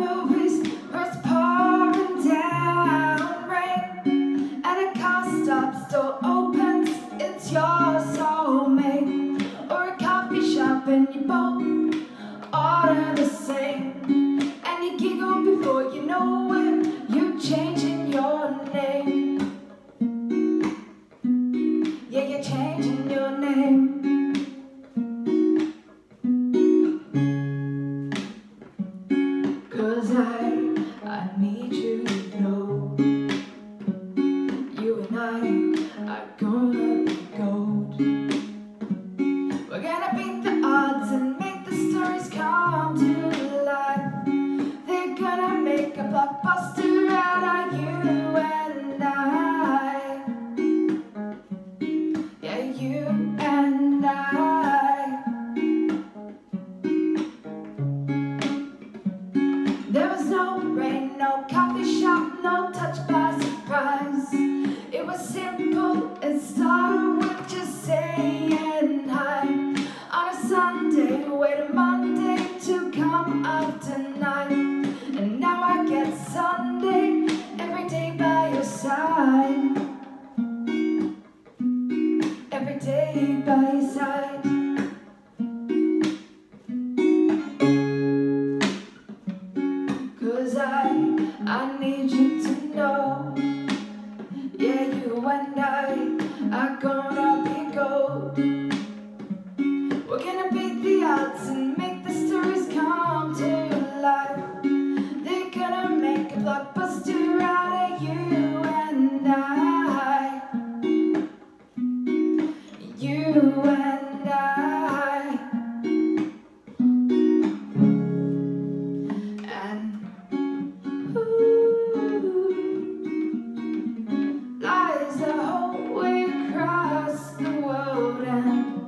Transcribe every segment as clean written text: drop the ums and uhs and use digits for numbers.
movies where it's pouring down rain, and a car stops, door opens, it's your soulmate. Or a coffee shop and you both order the same, and you giggle before you know it, you're changing your name. Yeah, you're changing your name. Cause I need you to know, you and I are gonna be gold. We're gonna beat the odds and make the stories come to life. They're gonna make a blockbuster out of you and I. Yeah, you and I. There was no rain, no coffee shop, no touch by surprise. It was simple, it started with just saying hi. On a Sunday, waited Monday to come after night, and now I get Sunday every day by your side. Every day by your side. Cause I need you to know, yeah, you and I are gonna be gold. We're gonna beat the odds and make the stories come to life. They're gonna make a blockbuster out of you and I. You and I. And lies the whole way across the world, and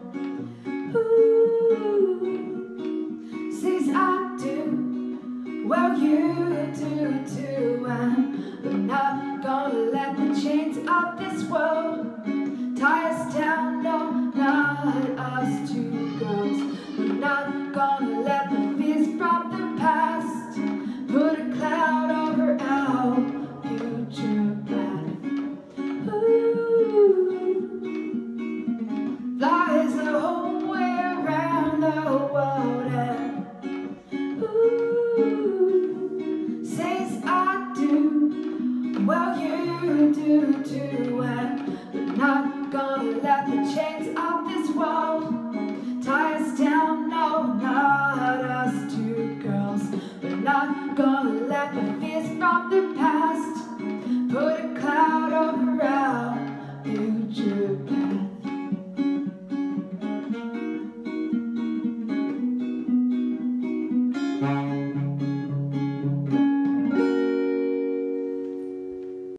says I do, well you do too, and we're not gonna let the chains of this world tie us down, no, not us two girls. We're not gonna let the fears from the past put a cloud over our future path. Flies the whole way around the world, and says I do, well you do too, and we're not gonna let the chains of this world tie us down, no, not us two girls. We're not gonna let the fears from the past put a cloud over us.